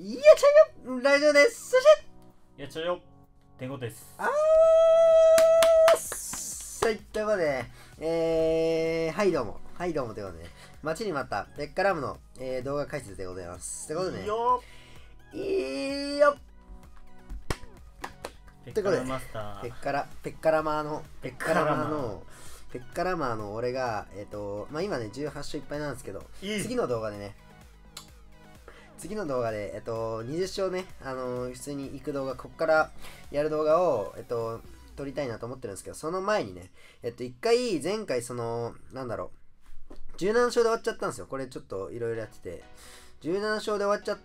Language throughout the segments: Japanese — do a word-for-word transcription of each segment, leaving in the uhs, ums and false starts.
いやちゃよラジオです。そしてやっちゃうよ天狗です。 あーそういったことで、えー、はいどうもはいどうもということでね、待ちに待ったベッカラムの、えー、動画解説でございます。ということでね、 いいよいいよペッカラマスターペッカラペッカラマーのペッカラマーのペッカラマーの俺がえっ、ー、とまあ今ねじゅうはち勝いっぱいなんですけど、 いい次の動画でね次の動画で、えっと、にじゅっ勝ね、あのー、普通に行く動画、こっからやる動画を、えっと、撮りたいなと思ってるんですけど、その前にね、えっと、一回、前回、その、なんだろう、じゅうなな勝で終わっちゃったんですよ。これちょっといろいろやってて、じゅうなな勝で終わっちゃって、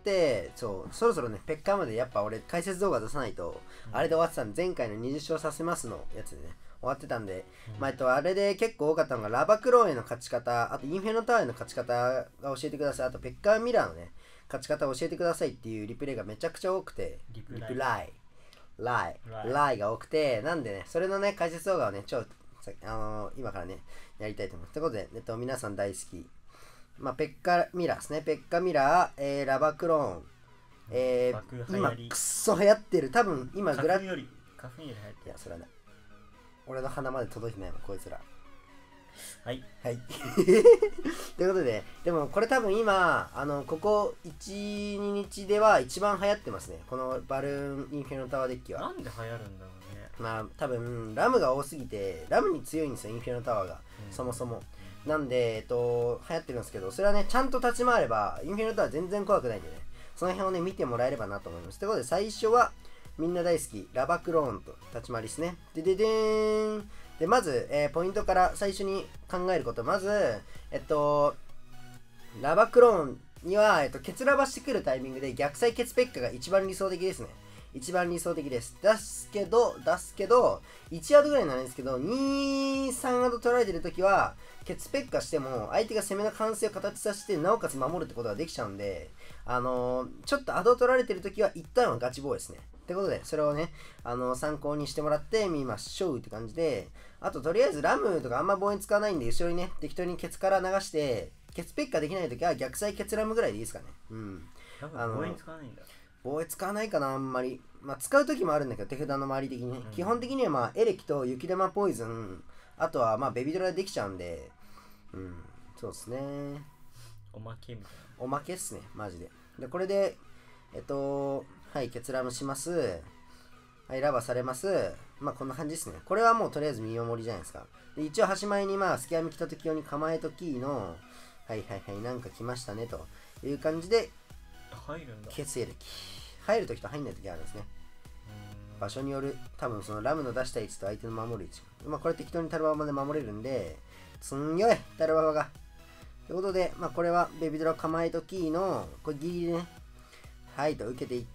そう、そろそろね、ペッカーまでやっぱ俺、解説動画出さないと、うん、あれで終わってたんで、前回のにじゅっ勝させますのやつでね、終わってたんで、うん、まあ、えっと、あれで結構多かったのが、ラバクローへの勝ち方、あと、インフェノタワーへの勝ち方が教えてください。あと、ペッカーミラーのね、勝ち方を教えてくださいっていうリプレイがめちゃくちゃ多くて、 リプライ、ライ、ライ、ライが多くて、なんでね、それのね、解説動画をね、ちょ、あのー、今からね、やりたいと思います。ということで、えっと、皆さん大好き、まあ、ペッカミラーですね、ペッカミラー、えー、ラバクローン、えー、今、くっそ流行ってる、多分今、グラ花粉より、花粉より流行ってる。 いや、それはね、俺の鼻まで届いてないの、こいつら。 はい。 はい。ということで、でもこれ多分今、あの、ここいち、ににちでは一番流行ってますね。このバルーンインフェノタワーデッキは。 なんで流行るんだろうね。 まあ、多分、ラムが多すぎて、ラムに強いんですよ、インフェノタワーが。うん、そもそも。なんで、えっと、流行ってるんですけど、それはね、ちゃんと立ち回れば、インフェノタワー全然怖くないんでね、その辺をね、見てもらえればなと思います。ということで、最初は、みんな大好き、ラバクローンと立ち回りですね。でででーん。で、まず、えー、ポイントから最初に考えること。まず、えっと、ラバクローンには、えっと、ケツラバしてくるタイミングで逆サイケツペッカが一番理想的ですね。一番理想的です。出すけど、出すけど、いちアドぐらいになるんですけど、に、さんアド取られてるときは、ケツペッカしても、相手が攻めの完成を形させて、なおかつ守るってことができちゃうんで、あのー、ちょっとアド取られてるときは、一旦はガチ防衛ですね。ってことで、それをね、あのー、参考にしてもらってみましょうって感じで、あと、とりあえずラムとかあんま防衛使わないんで、後ろにね、適当にケツから流して、ケツペッカできないときは逆サイケツラムぐらいでいいですかね。うん。 あの防衛使わないんだ。 防衛使わないかな、あんまり。まあ、使うときもあるんだけど、手札の周り的にね。うん、基本的には、まあ、エレキと雪玉ポイズン、あとは、まあ、ベビドラでできちゃうんで、うん、そうですね。 おまけみたいな。 おまけっすね、マジで。で、これで、えっと、はい、ケツラムします。はい、ラバされます。まあ、こんな感じですね。これはもうとりあえず見守りじゃないですか。で一応、端前に、まあ、スキャミ来た時用に構えときの、はいはいはい、なんか来ましたね、という感じで、 入るんだ。 ケツエレキ。入るときと入んないときあるんですね。場所による、多分そのラムの出した位置と相手の守る位置。まあ、これ適当にタルババで守れるんで、すんごい、タルババが。ということで、まあ、これはベビドラ構えときの、これギリギリね、はいと受けていって、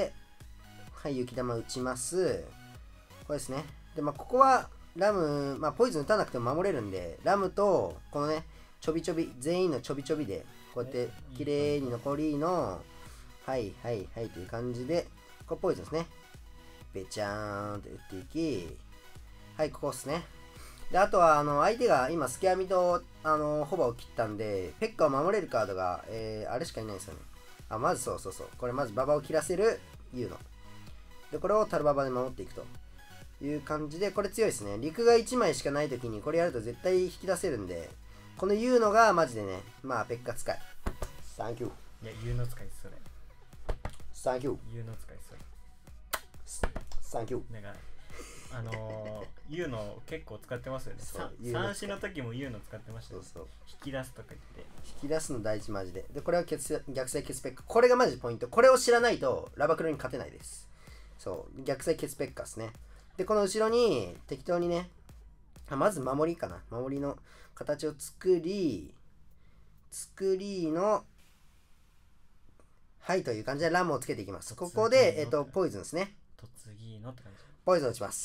はい、雪玉打ちます。これですね。で、まあ、ここは、ラム、まあ、ポイズン打たなくても守れるんで、ラムと、このね、ちょびちょび、全員のちょびちょびで、こうやって綺麗に残りの、はいはいはいという感じで、これポイズンですね。べちゃーんって打っていき、はい、ここですね。で、あとは、あの、相手が今、スキャミと、あの、ホバを切ったんで、ペッカを守れるカードが、えー、あれしかいないですよね。あ、まずそうそうそう。これまずババを切らせる、ユーノ。で、これをタルババで守っていくという感じで、これ強いですね。陸がいちまいしかないときに、これやると絶対引き出せるんで、このユーノがマジでね、まあ、ペッカ使い。サンキュー。 いや、ユーノ使いそれ。 サンキュー。 ユーノ使いそれ。 サンキュー。 なんか、あのー、ユーノ結構使ってますよね。三子の時もユーノ使ってましたよ、ね。そうそう。引き出すとか言って。 引き出すの大事マジで。で、これは逆サイケツペッカ。これがマジポイント。これを知らないとラバクロに勝てないです。そう。逆サイケツペッカですね。で、この後ろに適当にね、あまず守りかな。守りの形を作り、作りの、はいという感じでラムをつけていきます。ここで、えっと、ポイズンですね。 突撃のって感じ。 ポイズン打ちます。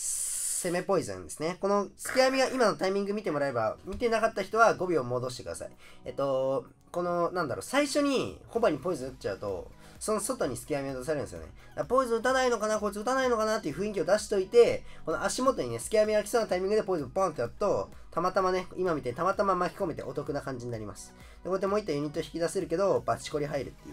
攻めポイズンですね。このスキャミが今のタイミング見てもらえば、見てなかった人はごびょう戻してください。えっと、この、なんだろう、最初にホバにポイズン打っちゃうと、その外にスキャミを出されるんですよね。だポイズン打たないのかな、こいつ打たないのかなっていう雰囲気を出しといて、この足元にね、スキャミが来そうなタイミングでポイズンポンってやると、たまたまね、今みたいにたまたま巻き込めてお得な感じになります。で、こうやってもう一体ユニット引き出せるけど、バチコリ入るっていう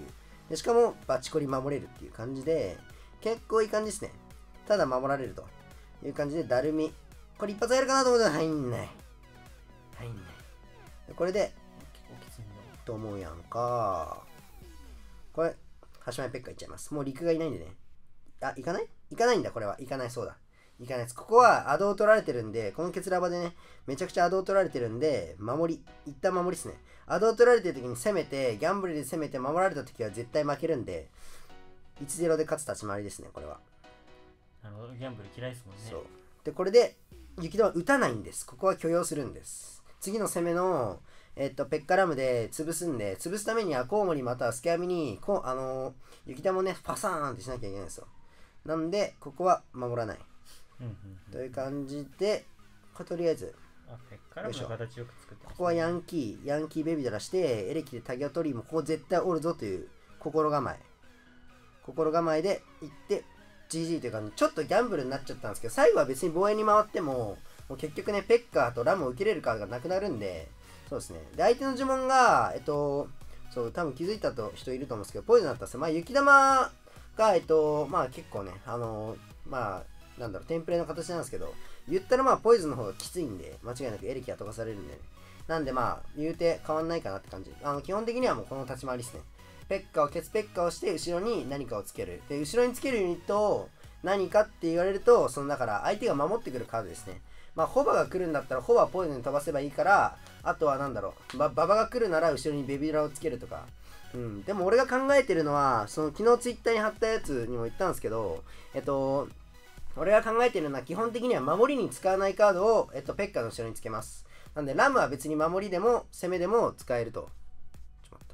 でしかもバチコリ守れるっていう感じで、結構いい感じですね。ただ守られるという感じで、ダルミ。これ一発やるかなと思ったら入んない。入んない。これで、と思うやんか。これ、端前ペッカいっちゃいます。もう陸がいないんでね。あ、行かない行かないんだ、これは。行かない、そうだ。行かないです。ここはアドを取られてるんで、このケツラバでね、めちゃくちゃアドを取られてるんで、守り。一旦守りですね。アドを取られてる時に攻めて、ギャンブルで攻めて守られた時は絶対負けるんで、いちたいゼロ で勝つ立ち回りですね、これは。 あの、ギャンブル嫌いですもんね。 そう。で、これで、雪玉打たないんです。ここは許容するんです。次の攻めの、えっと、ペッカラムで潰すんで、潰すためにはコウモリまたはスケアミに、こあのー、雪玉をね、パサーンってしなきゃいけないんですよ。なんで、ここは守らない。 うんうんうん、 という感じで、とりあえず、 あ、ペッカラムの形よく作ってます、ね、 ここはヤンキー、ヤンキーベビードラして、エレキでタギを取り、もうここ絶対おるぞという心構え。心構えで行って、ジージー という感じ、ちょっとギャンブルになっちゃったんですけど、最後は別に防衛に回っても、もう結局ね、ペッカーとラムを受けれるカードがなくなるんで、そうですね。で、相手の呪文が、えっと、そう、多分気づいたと人いると思うんですけど、ポイズンだったんですよ。まあ、雪玉が、えっと、まあ結構ね、あの、まあ、なんだろう、テンプレの形なんですけど、言ったらまあ、ポイズンの方がきついんで、間違いなくエレキは飛ばされるんでね。なんでまあ、言うて変わんないかなって感じ。あの、基本的にはもうこの立ち回りですね。ペッカを、ケツペッカをして、後ろに何かをつける。で、後ろにつけるユニットを何かって言われると、その、だから相手が守ってくるカードですね。まあ、ホバが来るんだったら、ホバポイズンに飛ばせばいいから、あとはなんだろう、バババが来るなら後ろにベビラをつけるとか。うん。でも俺が考えてるのは、その昨日ツイッターに貼ったやつにも言ったんですけど、えっと、俺が考えてるのは基本的には守りに使わないカードを、えっと、ペッカの後ろにつけます。なんで、ラムは別に守りでも攻めでも使えると。ちょっと待った。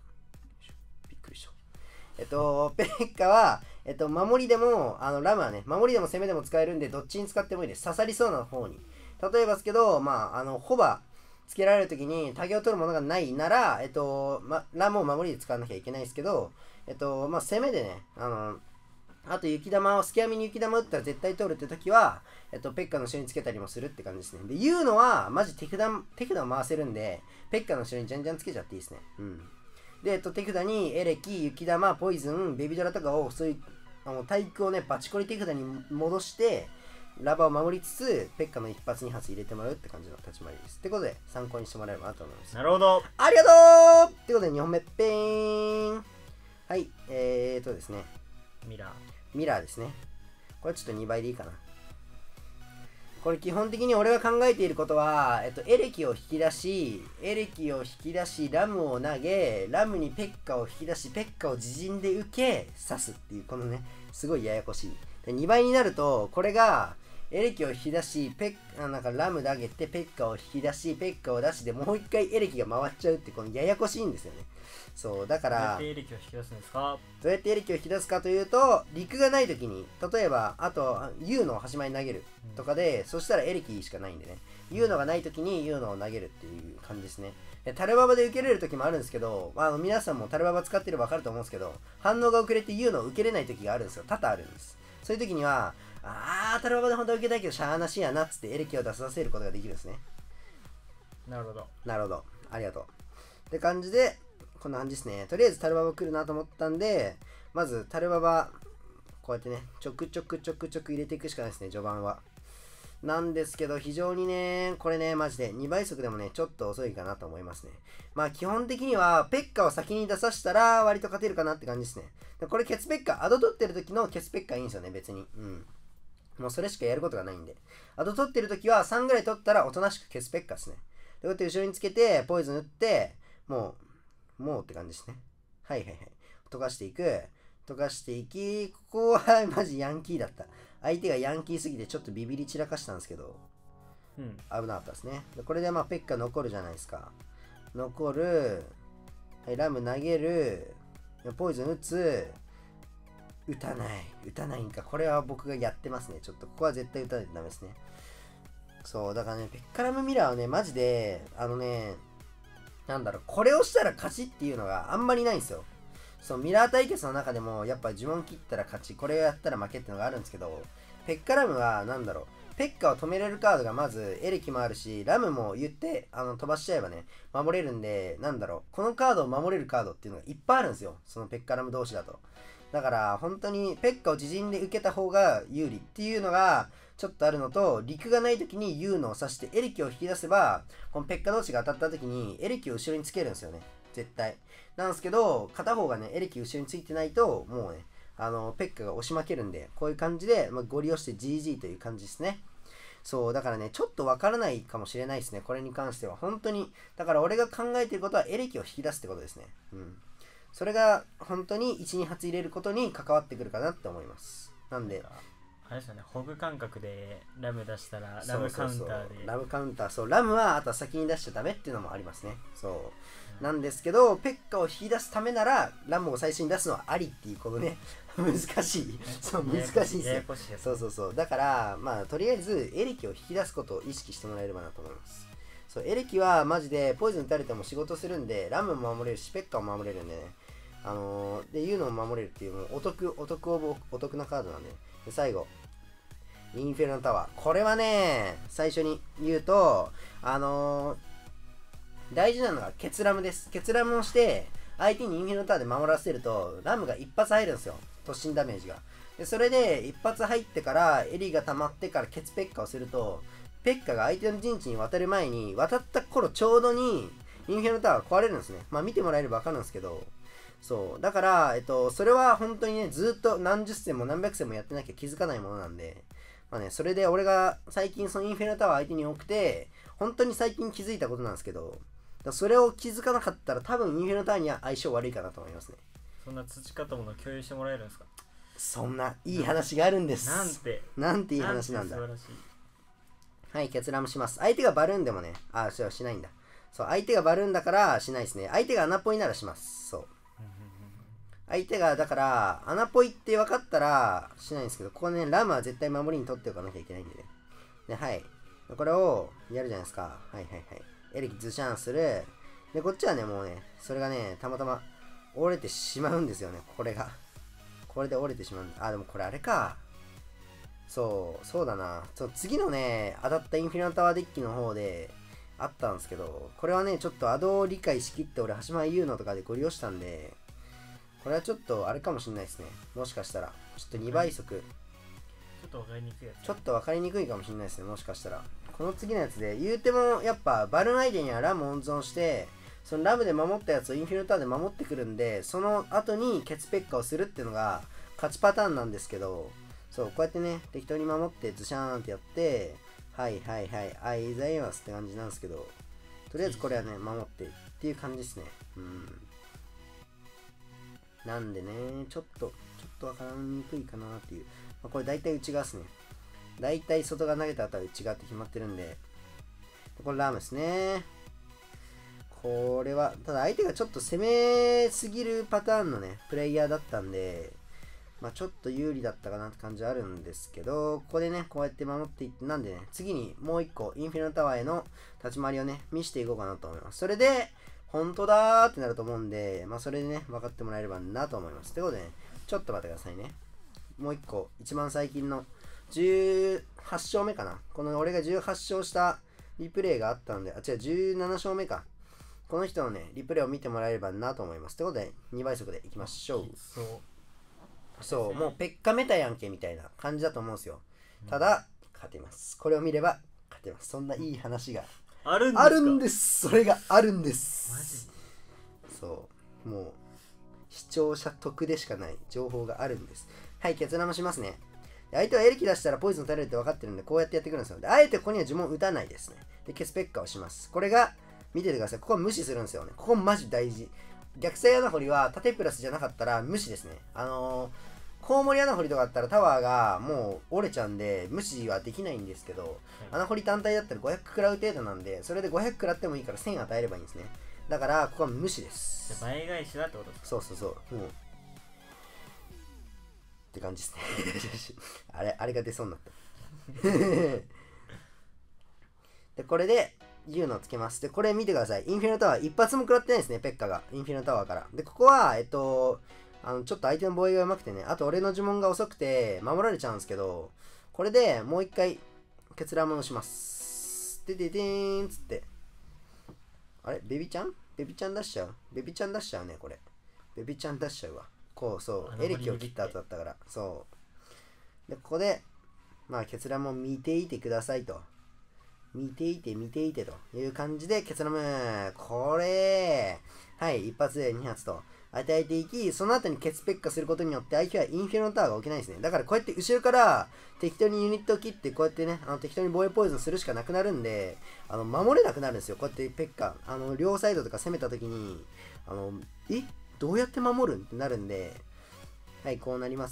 びっくりした。えっと、ペッカは、えっと、守りでも、あの、ラムはね、守りでも攻めでも使えるんで、どっちに使ってもいいです。刺さりそうな方に。例えばですけど、まあ、あの、ホバつけられるときに、タゲを取るものがないなら、えっと、ま、ラムを守りで使わなきゃいけないですけど、えっと、まあ、攻めでね、あの、あと雪玉を、スキャミに雪玉打ったら絶対取るって時は、えっと、ペッカの後ろにつけたりもするって感じですね。で、言うのは、マジ手札、手札を回せるんで、ペッカの後ろにじゃんじゃんつけちゃっていいですね。うん。で、えっと、手札にエレキ、雪玉、ポイズン、ベビドラとかを、そういう、あの、体育をね、バチコリ手札に戻して、ラバーを守りつつ、ペッカの一発二発入れてもらうって感じの立ち回りです。ってことで、参考にしてもらえればなと思います。 なるほど。 ありがとうってことで、にほんめ、ペーン。はい、えーとですね。 ミラー。 ミラーですね。これちょっとにばいでいいかな。これ基本的に俺が考えていることは、えっと、エレキを引き出し、エレキを引き出し、ラムを投げ、ラムにペッカを引き出し、ペッカを自陣で受け、刺すっていう、このね、すごいややこしい。でにばいになると、これが、エレキを引き出し、ペッ、あなんかラム投げて、ペッカを引き出し、ペッカを出しで、もう一回エレキが回っちゃうって、このややこしいんですよね。そう、だから、 どうやってエレキを引き出すんですか？ どうやってエレキを引き出すかというと、陸がないときに、例えば、あと、U のを端前に投げるとかで、うん、そしたらエレキしかないんでね、U のがないときに U のを投げるっていう感じですね。でタルババで受けれるときもあるんですけど、あの皆さんもタルババ使ってれば分かると思うんですけど、反応が遅れて U のを受けれないときがあるんですよ。多々あるんです。そういうときには、あー、タルババで本当は受けたいけど、しゃーなしやなっつってエレキを出させることができるんですね。 なるほど。 なるほど。ありがとう。って感じで、こんな感じですね。とりあえずタルババ来るなと思ったんで、まずタルババ、こうやってね、ちょくちょくちょくちょく入れていくしかないですね、序盤は。なんですけど、非常にね、これね、マジでにばい速でもね、ちょっと遅いかなと思いますね。まあ、基本的には、ペッカを先に出させたら、割と勝てるかなって感じですね。でこれ、ケツペッカ、アド取ってる時のケツペッカいいんですよね、別に。うん。もうそれしかやることがないんで。アド取ってる時はさんぐらい取ったら、おとなしくケツペッカですね。で、こうやって後ろにつけて、ポイズン打って、もう、もうって感じですね。はいはいはい。溶かしていく。溶かしていき、ここはマジヤンキーだった。相手がヤンキーすぎてちょっとビビり散らかしたんですけど、うん、危なかったですね。でこれでまあペッカ残るじゃないですか。残る。はい、ラム投げる。ポイズン打つ。打たない。打たないんか。これは僕がやってますね。ちょっとここは絶対打たないとダメですね。そう、だからね、ペッカラムミラーはね、マジで、あのね、なんだろう、これをしたら勝ちっていうのがあんまりないんですよ。そう、ミラー対決の中でも、やっぱ呪文切ったら勝ち、これをやったら負けっていうのがあるんですけど、 ペッカラムはなんだろう、ペッカを止めれるカードがまずエレキもあるし、ラムも言ってあの飛ばしちゃえばね守れるんで、なんだろう、このカードを守れるカードっていうのがいっぱいあるんですよ、そのペッカラム同士だと。だから本当にペッカを自陣で受けた方が有利っていうのがちょっとあるのと、陸がない時にユーノを刺してエレキを引き出せば、このペッカ同士が当たった時にエレキを後ろにつけるんですよね、絶対なんですけど、片方がねエレキ後ろについてないともうねあのペッカが押し負けるんで、こういう感じで、まあ、ゴリ押して ジージー という感じですね。そうだからね、ちょっとわからないかもしれないですね、これに関しては。本当にだから俺が考えていることはエレキを引き出すってことですね。うんそれが本当にいち、に発入れることに関わってくるかなって思います。なんであれですよね、ホグ感覚でラム出したらラムカウンターで、 ラムカウンター、そうラムはあとは先に出しちゃダメっていうのもありますね。そう、うん、なんですけどペッカを引き出すためならラムを最初に出すのはありっていうこのね難しいそう難しいですよ。そうそうそうだからまあとりあえずエレキを引き出すことを意識してもらえればなと思います。そうエレキはマジでポイズン打たれても仕事するんで、ラムも守れるしペッカも守れるんでね、あのー、でいうのも守れるっていうもうお得お得おお得なカードなんで。で最後インフェルノタワー、これはね最初に言うとあのー、大事なのがケツラムです。ケツラムをして相手にインフェルノタワーで守らせるとラムが一発入るんですよ、突進ダメージが。でそれで一発入ってからエリが溜まってからケツペッカをすると、ペッカが相手の陣地に渡る前に渡った頃ちょうどにインフェルノタワーが壊れるんですね。まあ見てもらえれば分かるんですけど、そうだから、えっと、それは本当にねずっと何十戦も何百戦もやってなきゃ気づかないものなんで、まあね、それで俺が最近そのインフェルノタワー相手に多くて本当に最近気づいたことなんですけど、それを気づかなかったら多分インフェルノタワーには相性悪いかなと思いますね。 そんな培ったものを共有してもらえるんですか？ そんないい話があるんです。 なんてなんていい話なんだ。 なんて素晴らしい。 はい、決断します。相手がバルーンでもね、あ、そうしないんだ。そう、相手がバルーンだからしないですね。相手が穴ポイならします。そう。相手がだから穴ポイって分かったらしないんですけど、ここねラムは絶対守りに取っておかなきゃいけないんでね。で、はい。これをやるじゃないですか。はいはいはい。エレキズシャンする。で、こっちはね、もうね、それがね、たまたま折れてしまうんですよね。これが。これで折れてしまうんだ。あ、でもこれあれか。そう、そうだな。そう次のね、当たったインフィナタワーデッキの方であったんですけど、これはね、ちょっとアドを理解しきって俺、橋間優のとかでご利用したんで、これはちょっとあれかもしれないですね。もしかしたら。ちょっとにばい速。 ちょっと分かりにくいやつ。 ちょっと分かりにくいかもしれないですね。もしかしたら。この次のやつで、言うてもやっぱバルーン相手にはラム温存して、そのラムで守ったやつをインフィルターで守ってくるんで、その後にケツペッカをするっていうのが勝ちパターンなんですけど、そう、こうやってね、適当に守ってズシャーンってやって、はいはいはい、あいざいますって感じなんですけど、とりあえずこれはね、守ってっていう感じですね。うん。なんでね、ちょっと、ちょっとわからにくいかなっていう。まあ、これ大体内側ですね。大体外が投げた後は内側って決まってるんで。これラムですね。これは、ただ相手がちょっと攻めすぎるパターンのね、プレイヤーだったんで、まあちょっと有利だったかなって感じはあるんですけど、ここでね、こうやって守っていって、なんでね、次にもう一個、インフィナタワーへの立ち回りをね、見せていこうかなと思います。それで、本当だーってなると思うんで、まあそれでね、分かってもらえればなと思います。ということでね、ちょっと待ってくださいね。もう一個、一番最近のじゅうはち勝目かな。この俺がじゅうはち勝したリプレイがあったので、あ、違う、じゅうなな勝目か。この人のね、リプレイを見てもらえればなと思います。ということで、にばい速でいきましょう。 そう。 そう、もうペッカメタやんけみたいな感じだと思うんですよ。ただ、勝てます。これを見れば勝てます。そんないい話が。 あるんですか？ あるんです。それがあるんです。 マジ？ そう。もう、視聴者得でしかない情報があるんです。はい、決断もしますね。相手はエレキ出したらポイズン打たれるって分かってるんで、こうやってやってくるんですよ。で、あえてここには呪文打たないですね。で、ケスペッカをします。これが、見ててください。ここは無視するんですよね。ここマジ大事。逆サイ穴掘りは縦プラスじゃなかったら無視ですね。あのー、コウモリ穴掘りとかだったらタワーがもう折れちゃうんで無視はできないんですけど、はい、穴掘り単体だったらごひゃく食らう程度なんで、それでごひゃく食らってもいいからせん与えればいいんですね。だからここは無視です。 倍返しだってことですか？ そうそうそう。もうって感じですね。あれ、あれが出そうになった。で、これでユーノをつけます。で、これ見てください。インフィナタワー一発も食らってないですね、ペッカが。インフィナタワーから。で、ここは、えっと、あのちょっと相手の防衛がうまくてね、あと俺の呪文が遅くて守られちゃうんですけど、 これでもう一回結ラムをします。でででーんつって。あれベビちゃんベビちゃん出しちゃうベビちゃん出しちゃうね、これ。ベビちゃん出しちゃうわ。こう、そう。エレキを切った後だったから。そう。で、ここで、まあ、結ラムを見ていてくださいと。見ていて見ていてという感じで、結ラム、これ、はい、一発でに発と与えていき、その後にケツペッカすることによって相手はインフェルノタワーが起きないですね。だからこうやって後ろから適当にユニットを切って、こうやってね、あの適当に防衛ポイズンするしかなくなるんで、あの守れなくなるんですよ。こうやってペッカ、あの両サイドとか攻めた時に、あの、えどうやって守るんってなるんで、はい、こうなります。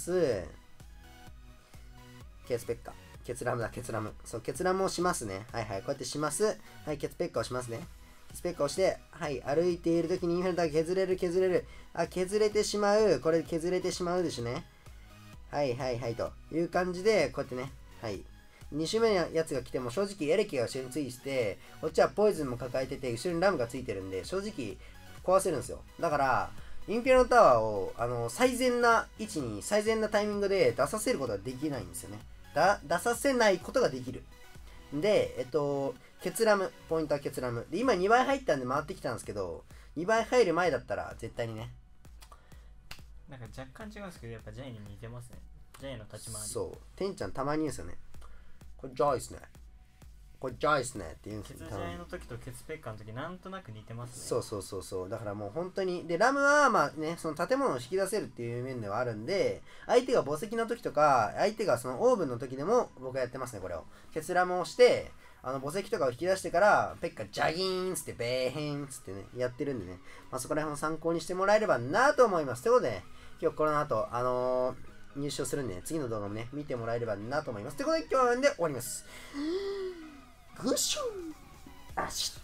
ケツペッカ。ケツラムだ、ケツラム。そう、ケツラムをしますね。はいはい、こうやってします。はい、ケツペッカをしますね。ケツペッカをして、はい、歩いているときにインフェルター削れる、削れる。あ、削れてしまう。これ削れてしまうでしょね。はいはいはい、という感じで、こうやってね、はい。に周目のやつが来ても、正直エレキが後ろについてて、こっちはポイズンも抱えてて、後ろにラムがついてるんで、正直壊せるんですよ。だから、インフェルノタワーを、あの、最善な位置に、最善なタイミングで出させることができないんですよね。だ出させないことができる。で、えっと、ケツラム、ポイントはケツラム。で、今にばい入ったんで回ってきたんですけど、にばい入る前だったら絶対にね。 なんか若干違うんですけど、やっぱジャイに似てますね。ジャイの立ち回り。 そう。てんちゃんたまに言うんですよね。これジャイっすね。これジャイっすねって言うんですよ。 ケツジャイの時とケツペッカーの時なんとなく似てますね。 そうそうそうそう。だからもう本当に。で、ラムはまあね、その建物を引き出せるっていう面ではあるんで、相手が墓石の時とか、相手がそのオーブンの時でも僕はやってますね、これを。ケツラムをして、あの墓石とかを引き出してから、ペッカジャギーンつって、ベーヘンつってね、やってるんでね、まあ、そこら辺を参考にしてもらえればなと思います。ということで、今日この後、あのー、入賞するんで、ね、次の動画もね、見てもらえればなと思います。ということで、今日はなんで終わります。グッシューあし